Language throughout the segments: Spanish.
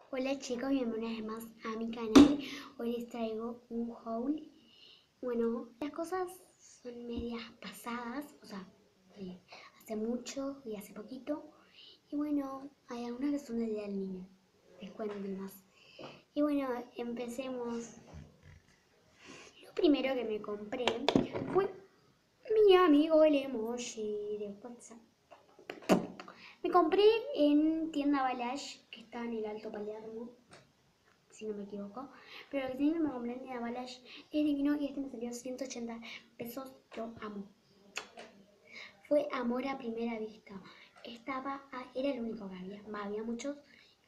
Hola chicos, bienvenidos más a mi canal. Hoy les traigo un haul. Bueno, las cosas son medias pasadas, o sea, de hace mucho y hace poquito. Y bueno, hay algunas que son del Día del Niño. Les cuento más. Y bueno, empecemos. Lo primero que me compré fue mi amigo el emoji de WhatsApp. Me compré en tienda Balash, que está en el Alto Palermo, si no me equivoco, pero lo que siempre me compré en tienda Balash es divino y este me salió 180 pesos, lo amo. Fue amor a primera vista. Era el único que había muchos.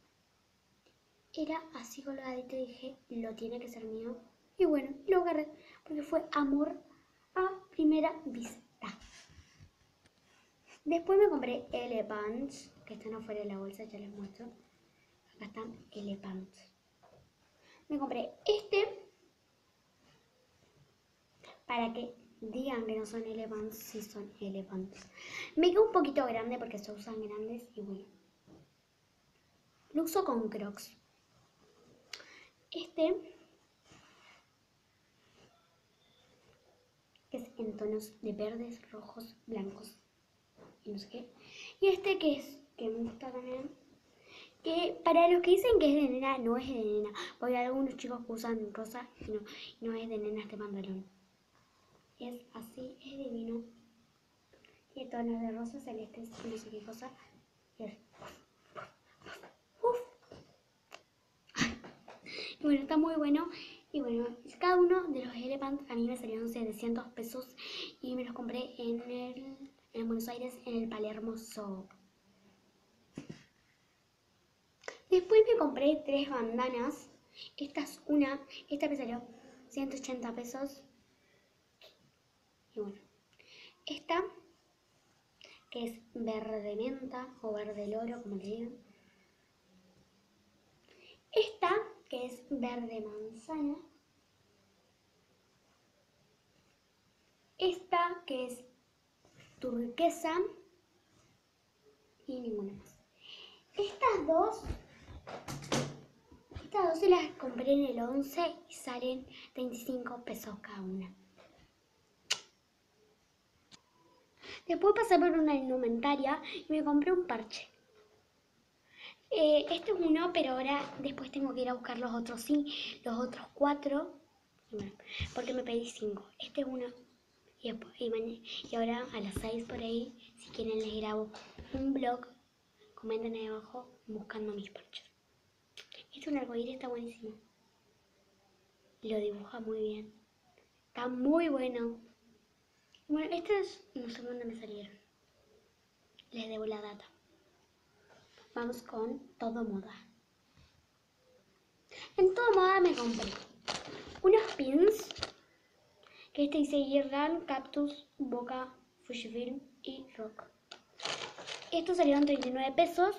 Era así colgadito y dije, lo tiene que ser mío. Y bueno, lo agarré porque fue amor a primera vista. Después me compré Elephants, que están afuera de la bolsa, ya les muestro. Acá están Elephants. Me compré este para que digan que no son Elephants, si son Elephants. Me quedó un poquito grande porque se usan grandes y bueno. Lo uso con Crocs. Este, que es en tonos de verdes, rojos, blancos y no sé qué. Y este que me gusta también, que para los que dicen que es de nena, no es de nena. Porque hay algunos chicos que usan rosa y no es de nena este pantalón. Es así, es divino. Tiene tonos de rosa, celestes, no sé qué cosa. Y bueno, está muy bueno. Y bueno, cada uno de los Elephants a mí me salieron 700 pesos y me los compré en Buenos Aires, en el Palermo Zoo. Después me compré 3 bandanas. Esta me salió 180 pesos. Y bueno, esta que es verde menta o verde loro, como le digan. Esta que es verde manzana. Esta que es turquesa y ninguna más. Estas dos se las compré en el 11 y salen 25 pesos cada una. Después pasé por una indumentaria y me compré un parche. Este es uno, pero ahora después tengo que ir a buscar los otros 4. Bueno, porque me pedí 5. Este es uno. Y ahora a las 6 por ahí, si quieren les grabo un vlog, comenten ahí abajo buscando mis parches. Este es un arcoíris, está buenísimo. Lo dibuja muy bien. Está muy bueno. Bueno, estos no sé dónde me salieron. Les debo la data. Vamos con Todo Moda. En Todo Moda me compré unos pins que este dice Irran, Cactus, Boca, Fujifilm y Rock. Estos salieron 39 pesos.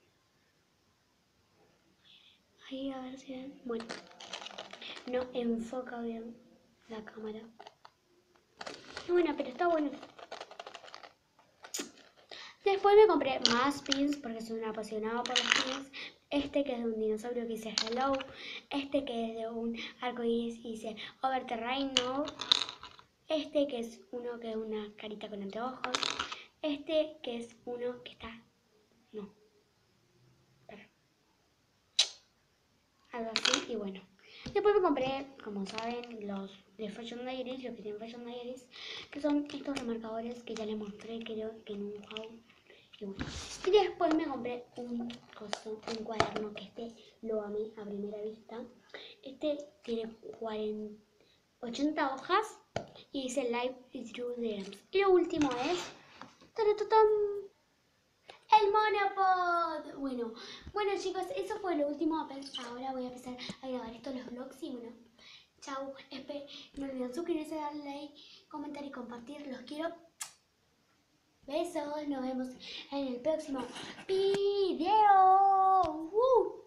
Ahí a ver si ven. Bueno, no enfoca bien la cámara. Bueno, pero está bueno. Después me compré más pins porque soy una apasionada por los pins. Este que es de un dinosaurio que dice Hello. Este que es de un arcoíris y dice Over the Rainbow. Este que es uno que es una carita con anteojos. Este que es uno que está... No. Espera. Algo así y bueno. Después me compré, como saben, los de Fashion Diaries, los que tienen Fashion Diaries, que son estos remarcadores que ya les mostré, creo que en un haul. Y bueno. Y después me compré un cuaderno que lo amé a primera vista. Este tiene 80 hojas y dice Live is Through Dreams. Y lo último es ¡taratán! El Monopod. Bueno chicos, eso fue lo último. Ahora voy a empezar a grabar estos los vlogs y bueno, chau. No olviden suscribirse, darle like, comentar y compartir. Los quiero. Besos, nos vemos en el próximo video.